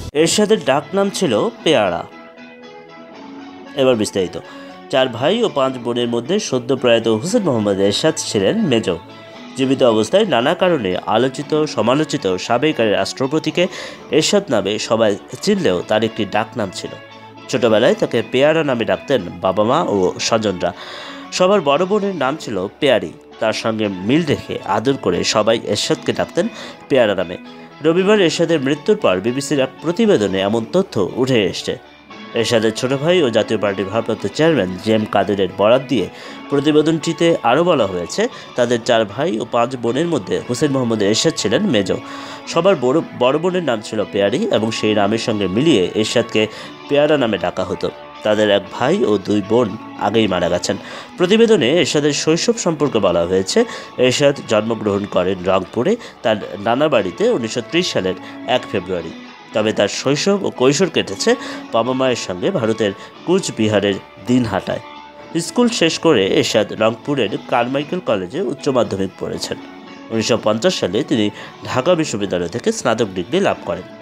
এরশাদের ডাক নাম ছিল পেয়ারা। এবার বিস্তারিত। 4 ভাই ও 5 বোনের মধ্যে সদ্য প্রয়াত হোসেন মোহাম্মদ এরশাদ ছিলেন মেজ। জীবিত অবস্থায় নানা কারণে আলোচিত সমালোচিত সাবেক রাষ্ট্রপতিকে এরশাদ নামে সবাই চিনলেও তার একটি ডাক নাম ছিল। ছোটবেলায় তাকে পেয়ারা নামে ডাকতেন বাবা মা ও স্বজনরা। সবার বড় বোনের নাম ছিল পেয়ারি। তার সঙ্গে মিল রেখে আদর করে সবাই এরশাদকে ডাকতেন পেয়ারা নামে। রবিবার এরশাদের মৃত্যুর পর বিবিসির এক প্রতিবেদনে এমন তথ্য উঠে এসেছে। এরশাদের ছোট ভাই ও জাতীয় পার্টির ভারপ্রাপ্ত চেয়ারম্যান জেএম কাদেরের বরাত দিয়ে প্রতিবেদনটিতে আরও বলা হয়েছে, তাদের 4 ভাই ও 5 বোনের মধ্যে হোসেন মোহাম্মদ এরশাদ ছিলেন মেজ। সবার বড় বোনের নাম ছিল পেয়ারি এবং সেই নামের সঙ্গে মিলিয়ে এরশাদকে পেয়ারা নামে ডাকা হতো। তাদের 1 ভাই ও 2 বোন আগেই মারা গেছেন। প্রতিবেদনে এরশাদের শৈশব সম্পর্কে বলা হয়েছে, এরশাদ জন্মগ্রহণ করেন রংপুরে তার নানার বাড়িতে 1930 সালের 1 ফেব্রুয়ারি। তবে তার শৈশব ও কৈশোর কেটেছে বাবা মায়ের সঙ্গে ভারতের কুচবিহারের দিনহাটায়। স্কুল শেষ করে এরশাদ রংপুরের কারমাইকেল কলেজে উচ্চ মাধ্যমিক পড়েছেন। 1950 সালে তিনি ঢাকা বিশ্ববিদ্যালয় থেকে স্নাতক ডিগ্রি লাভ করেন।